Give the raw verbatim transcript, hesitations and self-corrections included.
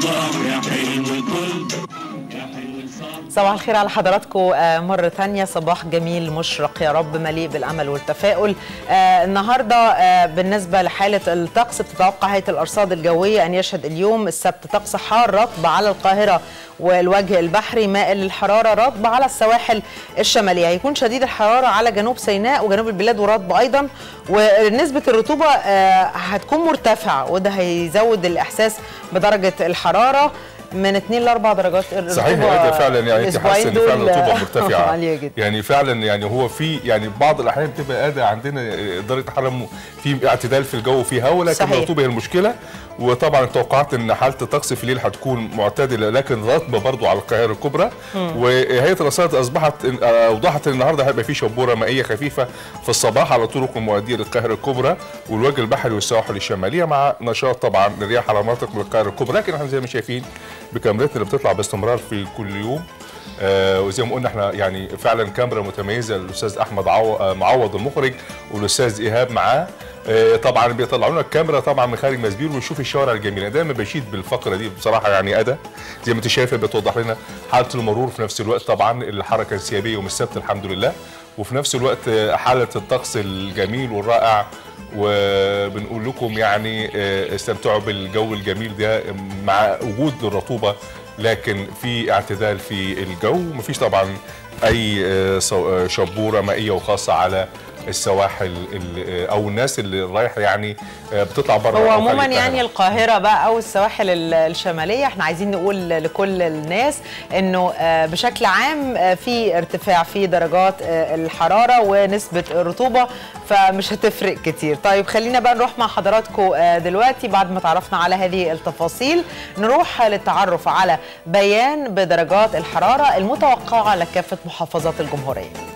صباح الخير على حضراتكم مرة تانية. صباح جميل مشرق يا رب، مليء بالأمل والتفاؤل. آه النهاردة آه بالنسبة لحالة الطقس، بتتوقع هيئة الأرصاد الجوية أن يشهد اليوم السبت طقس حار رطب على القاهرة والوجه البحري، مائل للحرارة، رطب على السواحل الشمالية. هيكون شديد الحرارة على جنوب سيناء وجنوب البلاد ورطب أيضا، ونسبة الرطوبة آه هتكون مرتفعة، وده هيزود الإحساس بدرجة الحرارة من اتنين لأربع درجات. صحيح يا فعلا، يعني انت حاسه ان فعلا الرطوبه مرتفعه عاليه جدا يعني فعلا. يعني هو في يعني بعض الاحيان بتبقى قاعده عندنا درجه حراره في اعتدال في الجو في هواء، لكن الرطوبه هي المشكله. وطبعا توقعت ان حاله الطقس في الليل هتكون معتدله لكن رطبه برضو على القاهره الكبرى. وهيئه الارصاد اصبحت اوضحت ان النهارده هيبقى في شبوره مائيه خفيفه في الصباح على طرق المؤديه للقاهره الكبرى والوجه البحري والسواحل الشماليه، مع نشاط طبعا للرياح على مناطق من القاهره الكبرى. لكن احنا زي ما شايفين بكاميرتنا اللي بتطلع باستمرار في كل يوم، آه وزي ما قلنا احنا يعني فعلا كاميرا متميزه للاستاذ احمد عو... معوض المخرج والاستاذ ايهاب معاه. آه طبعا بيطلعوا لنا الكاميرا طبعا من خارج مسبير ونشوف الشوارع الجميله. دايما بشيد بالفقره دي بصراحه، يعني ادى زي ما انت شايفه بتوضح لنا حاله المرور في نفس الوقت، طبعا الحركه السيابيه يوم السبت الحمد لله، وفي نفس الوقت حاله الطقس الجميل والرائع. وبنقول لكم يعني استمتعوا بالجو الجميل ده مع وجود الرطوبه، لكن في اعتدال في الجو. مفيش طبعا اي شبوره مائيه وخاصه على السواحل او الناس اللي رايحه يعني بتطلع بره. هو عموما يعني القاهره بقى او السواحل الشماليه، احنا عايزين نقول لكل الناس انه بشكل عام في ارتفاع في درجات الحراره ونسبه الرطوبه، فمش هتفرق كتير. طيب خلينا بقى نروح مع حضراتكم دلوقتي بعد ما تعرفنا على هذه التفاصيل، نروح للتعرف على بيان بدرجات الحراره المتوقعه لكافه محافظات الجمهوريه.